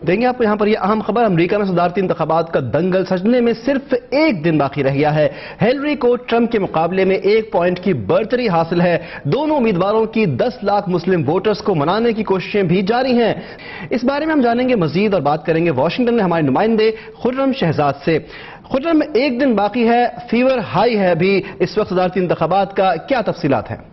देंगे आपको यहाँ पर ये अहम खबर। अमेरिका में सदारती इंतखाबात का दंगल सजने में सिर्फ एक दिन बाकी रह गया है। हिलरी को ट्रंप के मुकाबले में 1 पॉइंट की बढ़तरी हासिल है। दोनों उम्मीदवारों की 10 लाख मुस्लिम वोटर्स को मनाने की कोशिशें भी जारी हैं। इस बारे में हम जानेंगे मजीद और बात करेंगे वाशिंगटन में हमारे नुमाइंदे खुर्रम शहजाद से। खुर्रम, एक दिन बाकी है, फीवर हाई है अभी इस वक्त सदारती इंतखाबात का, क्या तफसीलात हैं?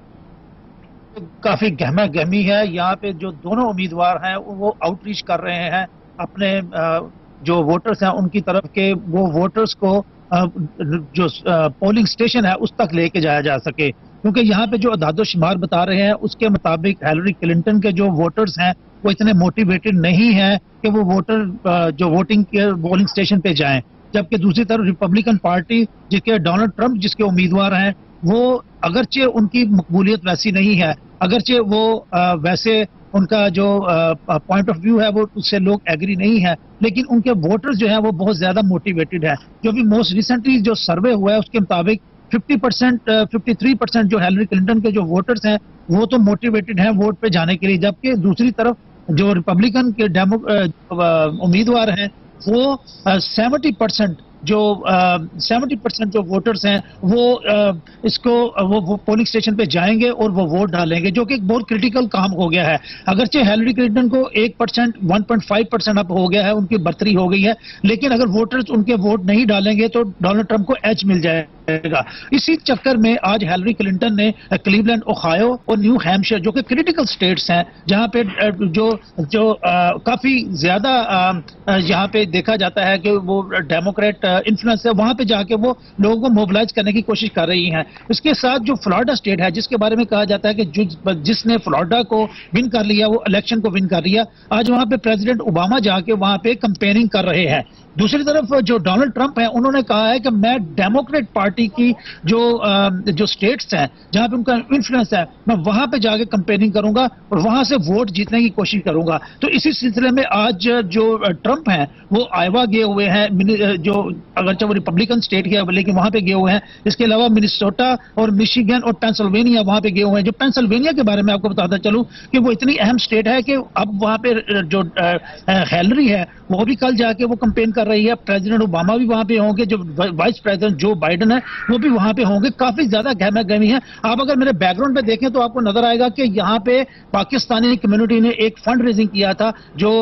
काफी गहमा गहमी है। यहाँ पे जो दोनों उम्मीदवार हैं वो आउटरीच कर रहे हैं अपने जो वोटर्स हैं उनकी तरफ के, वो वोटर्स को जो पोलिंग स्टेशन है उस तक लेके जाया जा सके, क्योंकि यहाँ पे जो अदाद शुमार बता रहे हैं उसके मुताबिक हिलरी क्लिंटन के जो वोटर्स हैं वो इतने मोटिवेटेड नहीं हैं कि वो वोटर जो वोटिंग के पोलिंग स्टेशन पे जाएं, जबकि दूसरी तरफ रिपब्लिकन पार्टी जिसके डोनाल्ड ट्रंप जिसके उम्मीदवार हैं वो अगरचे उनकी मकबूलियत वैसी नहीं है, अगरचे वो वैसे उनका जो पॉइंट ऑफ व्यू है वो उससे लोग एग्री नहीं है, लेकिन उनके वोटर्स जो हैं वो बहुत ज्यादा मोटिवेटेड है। जो भी मोस्ट रिसेंटली जो सर्वे हुआ है उसके मुताबिक 53% जो हिलरी क्लिंटन के जो वोटर्स हैं वो तो मोटिवेटेड हैं वोट पे जाने के लिए, जबकि दूसरी तरफ जो रिपब्लिकन के उम्मीदवार हैं वो 70% जो वोटर्स हैं वो इसको वो पोलिंग स्टेशन पे जाएंगे और वो वोट डालेंगे, जो कि एक बहुत क्रिटिकल काम हो गया है। अगरचे हिलरी क्लिंटन को 1%, 1.5% अप हो गया है, उनकी बढ़तरी हो गई है, लेकिन अगर वोटर्स उनके वोट नहीं डालेंगे तो डोनाल्ड ट्रंप को एज मिल जाएगा। इसी चक्कर में आज हिलरी क्लिंटन ने क्लीवलैंड, ओहायो और न्यू हैम्पशायर जो कि क्रिटिकल स्टेट्स हैं जहां पे जो काफी ज्यादा यहाँ पे देखा जाता है कि वो डेमोक्रेट इन्फ्लुएंस है, वहां पे जाके वो लोगों को मोबिलाइज करने की कोशिश कर रही हैं। इसके साथ जो फ्लोरिडा स्टेट है जिसके बारे में कहा जाता है कि जिसने फ्लोरिडा को विन कर लिया वो इलेक्शन को विन कर लिया, आज वहां पे प्रेसिडेंट ओबामा जाके वहां पे कैंपेनिंग कर रहे हैं। दूसरी तरफ जो डोनाल्ड ट्रंप है उन्होंने कहा है कि मैं डेमोक्रेट पार्टी की जो स्टेट्स हैं जहां पे उनका इन्फ्लुएंस है मैं वहां पे जाके कैंपेनिंग करूंगा और वहां से वोट जीतने की कोशिश करूंगा। तो इसी सिलसिले में आज जो ट्रंप हैं वो आयोवा गए हुए हैं, जो अगरचे वो रिपब्लिकन स्टेट है लेकिन वहां पे गए हुए हैं। इसके अलावा मिनेसोटा और मिशिगन और पेंसिल्वेनिया वहां पे गए हुए हैं। जो पेंसिल्वेनिया के बारे में आपको बताता चलूं कि वो इतनी अहम स्टेट है कि अब वहां पे जो हिलरी है वो भी कल जाके वो कैंपेन कर रही है। प्रेसिडेंट ओबामा भी वहां पे होंगे, जो वाइस प्रेसिडेंट जो बाइडेन है वो भी वहां पे होंगे। काफी ज्यादा गहमा गहमी है। आप अगर मेरे बैकग्राउंड पे देखें तो आपको नजर आएगा कि यहाँ पे पाकिस्तानी कम्युनिटी ने एक फंड रेजिंग किया था जो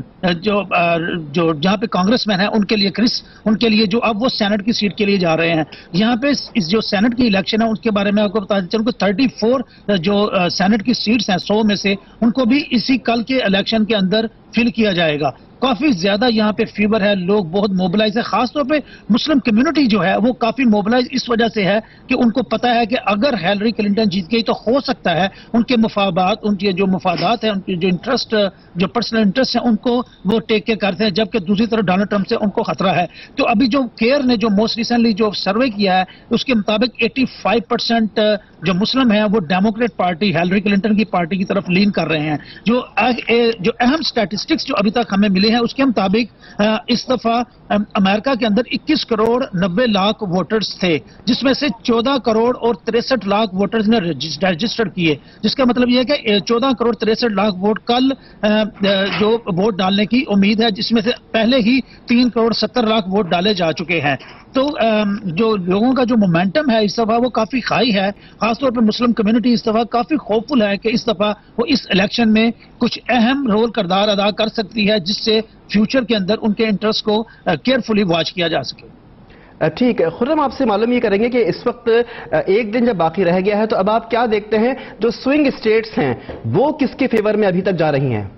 जहाँ पे कांग्रेसमैन है उनके लिए, उनके लिए जो अब वो सेनेट की सीट के लिए जा रहे हैं। यहाँ पे इस जो सेनेट की इलेक्शन है उसके बारे में आपको बता चलूं 34 जो सेनेट की सीट्स हैं 100 में से उनको भी इसी कल के इलेक्शन के अंदर फिल किया जाएगा। काफी ज्यादा यहाँ पे फीवर है, लोग बहुत मोबिलाइज है, खासतौर पे मुस्लिम कम्युनिटी जो है वो काफी मोबिलाइज इस वजह से है कि उनको पता है कि अगर हिलरी क्लिंटन जीत गई तो हो सकता है उनके मफादात, उनके जो मफादात है, उनके जो इंटरेस्ट, जो पर्सनल इंटरेस्ट है उनको वो टेक के करते हैं, जबकि दूसरी तरफ डोनाल्ड ट्रंप से उनको खतरा है। तो अभी जो केयर ने जो मोस्ट रिसेंटली जो सर्वे किया है उसके मुताबिक 85% जो मुस्लिम है वो डेमोक्रेट पार्टी हिलरी क्लिंटन की पार्टी की तरफ लीन कर रहे हैं। जो अहम स्टैटिस्टिक्स जो अभी तक हमें मिले हैं उसके मुताबिक इस दफा अमेरिका के अंदर 21 करोड़ 90 लाख वोटर्स थे, जिसमें से 14 करोड़ और 63 लाख वोटर्स ने रजिस्टर किए, जिसका मतलब यह है कि 14 करोड़ 63 लाख वोट कल जो वोट डालने की उम्मीद है, जिसमें से पहले ही 3 करोड़ 70 लाख वोट डाले जा चुके हैं। तो जो लोगों का जो मोमेंटम है इस दफा वो काफी हाई है। खासतौर पर मुस्लिम कम्युनिटी इस दफा काफी होपफुल है कि इस दफा वो इस इलेक्शन में कुछ अहम रोल किरदार अदा कर सकती है, जिससे फ्यूचर के अंदर उनके इंटरेस्ट को केयरफुली वॉच किया जा सके। ठीक है खुर्रम, आपसे मालूम ये करेंगे कि इस वक्त एक दिन जब बाकी रह गया है तो अब आप क्या देखते हैं जो स्विंग स्टेट्स हैं वो किसके फेवर में अभी तक जा रही हैं?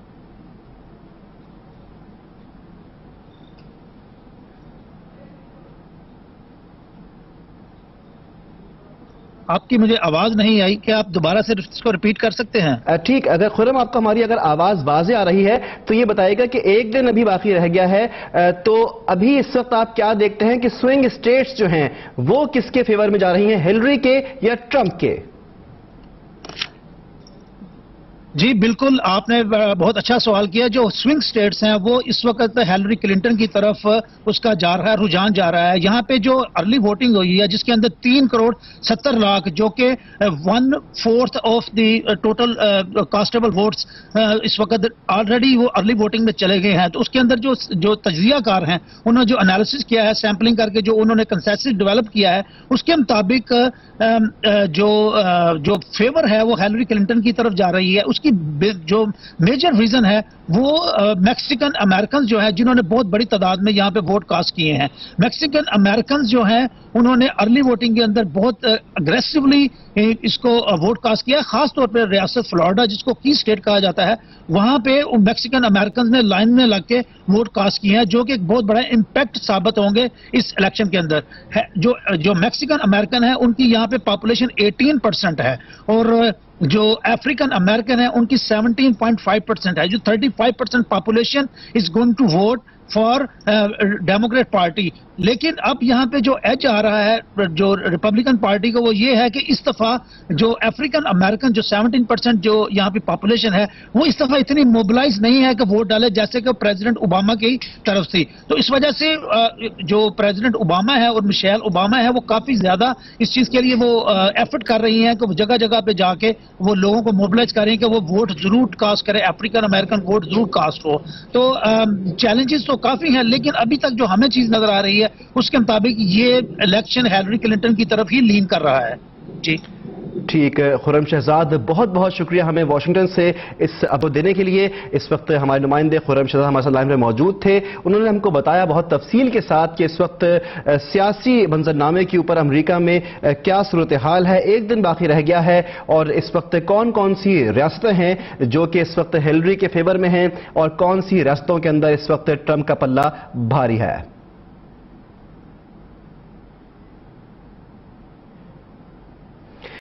आपकी मुझे आवाज नहीं आई, क्या आप दोबारा से इसको रिपीट कर सकते हैं? ठीक, अगर खुर्रम आपको हमारी अगर आवाज वाज़ेह आ रही है तो ये बताइएगा कि एक दिन अभी बाकी रह गया है, तो अभी इस वक्त आप क्या देखते हैं कि स्विंग स्टेट्स जो हैं वो किसके फेवर में जा रही हैं, हिलरी के या ट्रंप के? جی بالکل، آپ نے بہت اچھا سوال کیا. جو سوئنگ سٹیٹس ہیں وہ اس وقت ہیلری کلنٹن کی طرف اس کا جا رہا ہے، رجحان جا رہا ہے. یہاں پہ جو ارلی ووٹنگ ہوئی ہے جس کے اندر 3,70,00,000 جو کہ 1/4 of the total castable votes اس وقت آلریڈی وہ ارلی ووٹنگ میں چلے گئے ہیں. تو اس کے اندر جو تجزیہ کار ہیں انہوں نے جو انالیسس کیا ہے سیمپلنگ کر کے، جو انہوں نے کنسنسس ڈیولپ کیا ہے اس کے مطابق جو فیور ہے وہ ہیلری کلنٹن کی طرف جا رہی ہے. اس کی جو میجر ریزن ہے وہ میکسیکن امریکنز جو ہے جنہوں نے بہت بڑی تعداد میں یہاں پہ ووٹ کاسٹ کیے ہیں. میکسیکن امریکنز جو ہیں انہوں نے ارلی ووٹنگ کے اندر بہت اگریسولی اس کو ووٹ کاسٹ کیا ہے. خاص طور پہ ریاست فلوریڈا جس کو کی اسٹیٹ کہا جاتا ہے، وہاں پہ میکسیکن امریکنز نے لائن میں لگ کے ووٹ کاسٹ کیے ہیں، جو کہ ایک بہت بڑا امپیکٹ ثابت ہوں گے اس الیکشن کے اندر. جو میکسیکن امریکن ہیں ان کی یہاں پہ پاپولیشن 18% ہے، اور جو افریقن امریکن ہیں ان کی 17.5% ہے. جو 35% population is going to vote for Democrat party. لیکن اب یہاں پہ جو ایج آ رہا ہے جو ریپبلکن پارٹی کو وہ یہ ہے کہ اس دفعہ جو افریقن امریکن جو 17% جو یہاں پہ پاپولیشن ہے وہ اس دفعہ اتنی موبلائز نہیں ہے کہ ووٹ ڈالے جیسے کہ پریزیڈنٹ اوباما کی طرف تھی. تو اس وجہ سے جو پریزیڈنٹ اوباما ہے اور مشیل اوباما ہے وہ کافی زیادہ اس چیز کے لیے وہ ایفرٹ کر رہی ہیں کہ وہ جگہ جگہ پہ جا کے وہ لوگوں کو موبلائز کر رہے ہیں کہ وہ ووٹ ضرور کاسٹ کرے، افریقن امریکن ووٹ ضرور کاسٹ ہو. تو چیلنجز تو کافی ہیں، لیکن ابھی تک جو ہمیں چیز نظر آ رہی ہے اس کے مطابق یہ الیکشن ہیلری کلنٹن کی طرف ہی لین کر رہا ہے. جی ٹھیک ہے خرم شہزاد، بہت بہت شکریہ ہمیں واشنگٹن سے اس اپڈیٹ دینے کے لیے. اس وقت ہمارے نمائندے خرم شہزاد ہمارے ساتھ لائن میں موجود تھے. انہوں نے ہم کو بتایا بہت تفصیل کے ساتھ کہ اس وقت سیاسی منظرنامے کے اوپر امریکہ میں کیا صورتحال ہے، ایک دن باقی رہ گیا ہے، اور اس وقت کون کون سی ریاستیں ہیں جو کہ اس وقت ہیلری کے فیور میں ہیں اور کون سی ریاستوں کے اندر اس وقت ٹرمپ کا پلہ بھاری ہے.